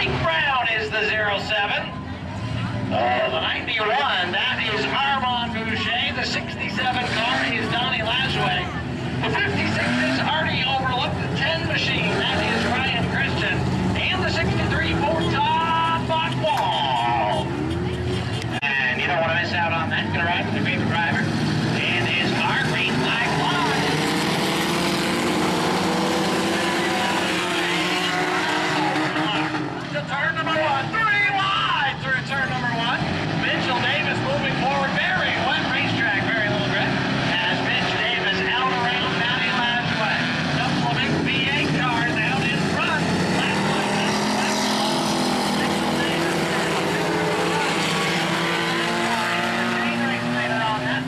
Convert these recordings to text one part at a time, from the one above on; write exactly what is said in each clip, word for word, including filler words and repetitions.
Mike Brown is the zero seven. Uh, the ninety-one, that is Armand Boucher. The sixty-seven car is Donnie Lasway. The fifty-six is Artie Overlook. The ten machine, that is Ryan Christian. And the sixty-three for Todd Bockwall. And you don't want to miss out on that. Gonna ride with your favorite driver. And his car, green flag fly. To turn number one, three wide through turn number one. Mitchell Davis moving forward, very wet racetrack, very little grip. As Mitch Davis out around Donnie Lasway. Couple of big V eight cars out in front. Last one, last one. Mitchell Davis. On that.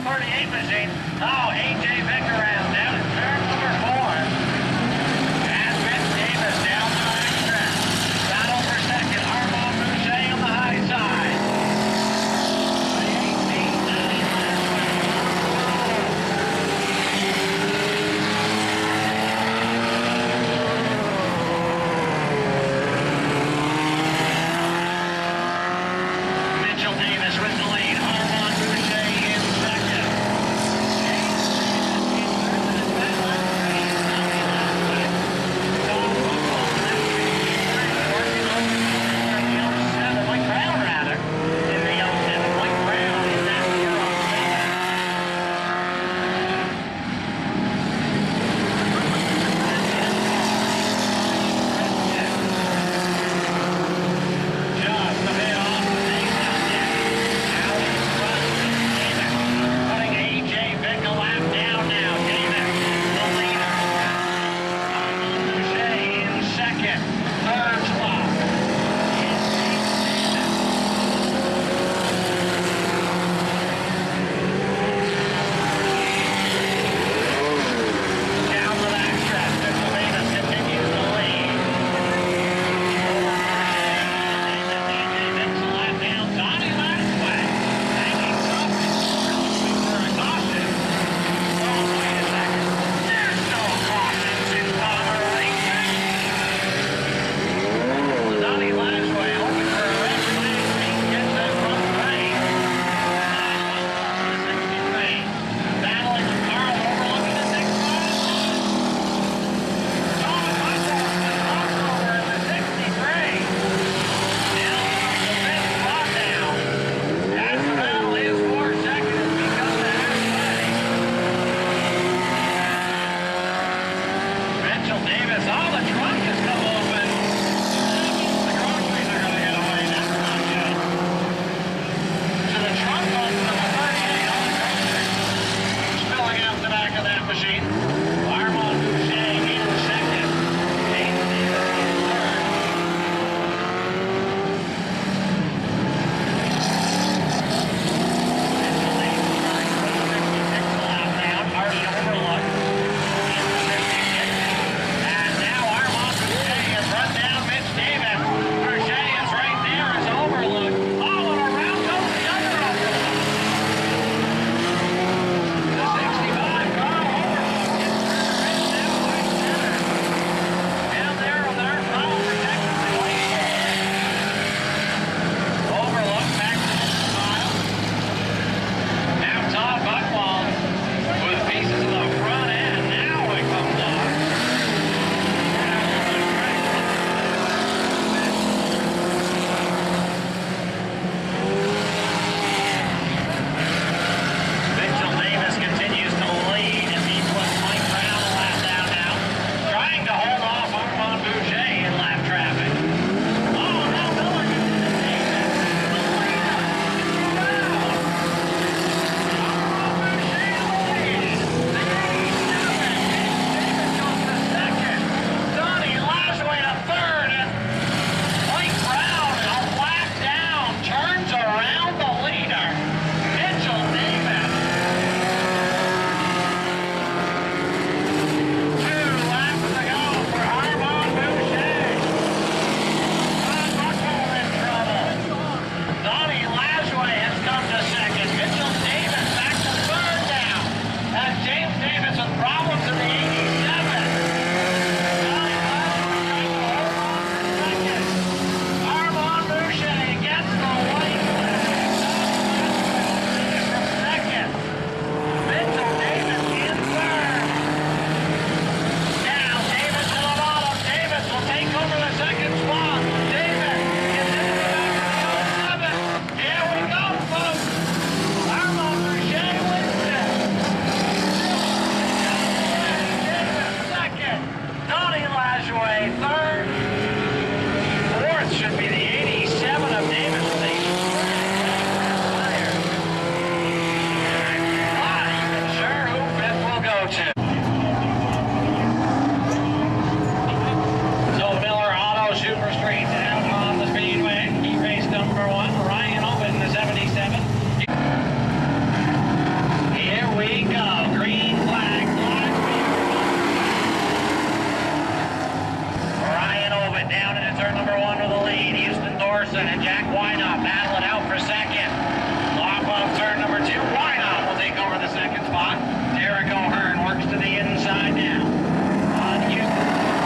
number one with the lead. Houston Dorson and Jack Wynot battle it out for second. Off of turn number two, Wynot will take over the second spot. Derek O'Hearn works to the inside now. On Houston.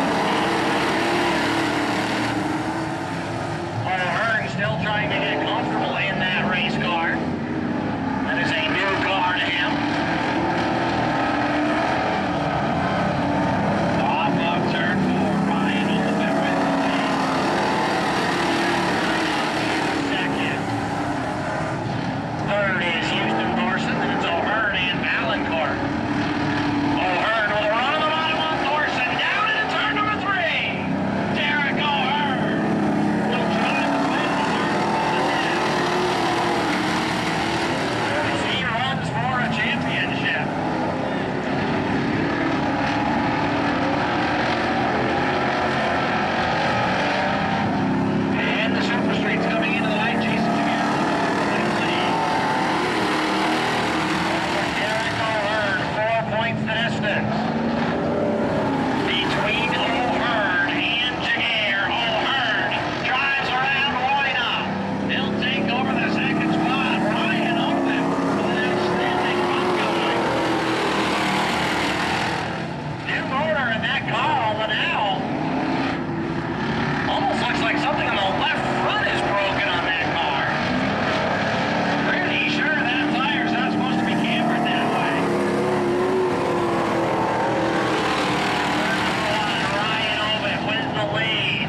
O'Hearn still trying to get comfortable in that race car. That is a new car to him. Off of turn four, Ryan Olivette with the lead. Second. Third is Houston Dorson, then it's O'Hearn and Valancourt. O'Hearn with a run on the bottom on Dorson, down into turn number three. Derek O'Hearn will drive the win to turn one. He runs for a championship. And the Super Street's coming into the light. Jason Javier with the lead. Derek O'Hearn, four points the distance. Between O'Hearn and Jagier, O'Hearn drives around Wynot. He'll take over the second spot. Ryan Olivette with an outstanding run going. New motor in that car all the now. Almost looks like something on the left front is broken on that car. Pretty sure that tire's not supposed to be cambered that way. Ryan Olivette with the lead.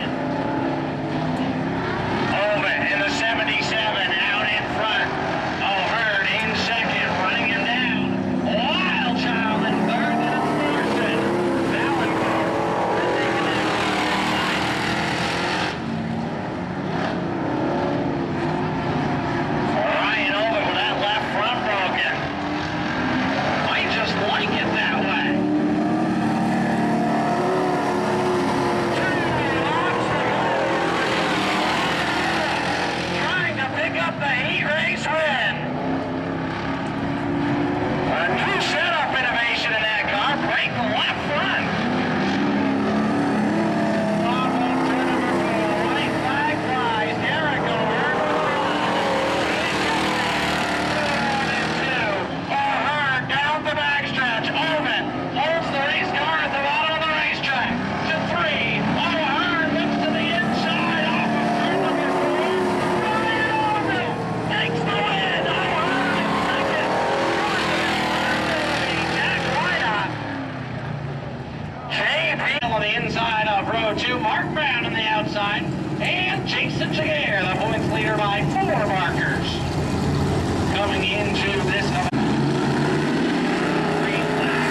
Olivette in the seventy-seven out in front. O'Hearn in second, running him down. Wild Child in third, then it's Dorson. Valancourt is taking that inside. Ryan Olivette with that left front broken. Might just like it that way. Two laps to go. Trying to pick up the heat race win. A new setup innovation in that car. Break the left front. Off of turn number four. White flag flies. Derek O'Hearn with the run. One and two. O'Hearn down the backstretch. Olivette holds the race car at the bottom of the racetrack. To three. O'Hearn looks to the inside. Off of turn number four. Ryan Olivette takes the win. O'Hearn in second. Jack Wynot. Jay Peel on the inside of row two. Mark Brown on the outside. And Jason Jagier, the points leader by four markers. Coming into this green flag.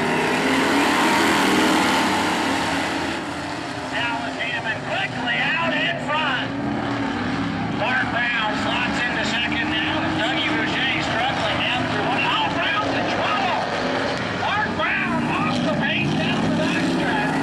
Dallas Hammond quickly out in front. Mark Brown slots into second now. Dougie Boucher struggling down through one. Oh, Brown's in trouble. Mark Brown off the pace down the backstretch.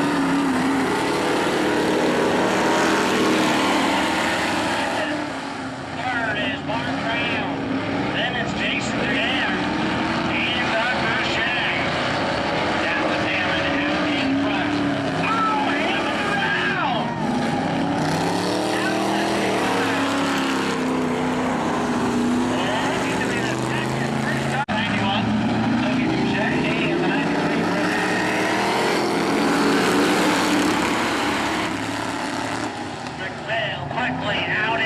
Third is Mark Brown. Then it's Jason Jagier and Doug Boucher. Dallas Hammond out in front. Oh, Hammond around. Dallas Hammond. Looking to be the second first time. ninety-one. Dougie Boucher and the ninety-three. McPhail quickly out